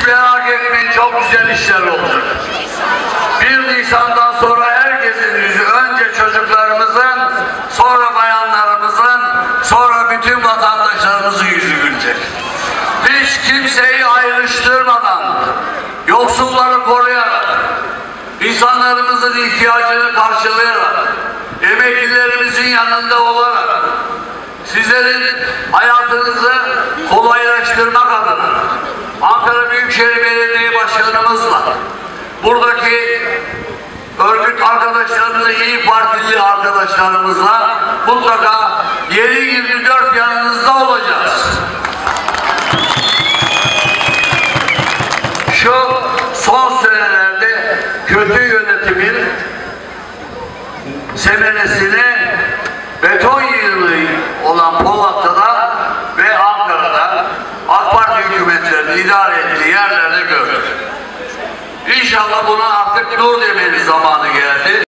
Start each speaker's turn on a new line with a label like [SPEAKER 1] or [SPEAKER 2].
[SPEAKER 1] Hiç merak etmeyin, çok güzel işler olacak. 1 Nisan'dan sonra herkesin yüzü, önce çocuklarımızın, sonra bayanlarımızın, sonra bütün vatandaşlarımızın yüzü gülecek. Hiç kimseyi ayrıştırmadan, yoksulları koruyarak, insanlarımızın ihtiyacını karşılayarak, emeklilerimizin yanında olarak, sizlerin hayatınızı kolaylaştırmak adına Ankara Büyükşehir Belediye Başkanımızla, buradaki örgüt arkadaşlarımızla, İYİ Partili arkadaşlarımızla mutlaka 7/24 yanınızda olacağız. Şu son sürelerde kötü yönetimin semeresini beton yığını olan Polat'ta ve Ankara'da AK Parti hükümetlerinin idare ettiği yerlerde gördük. İnşallah buna artık dur demeli zamanı geldi.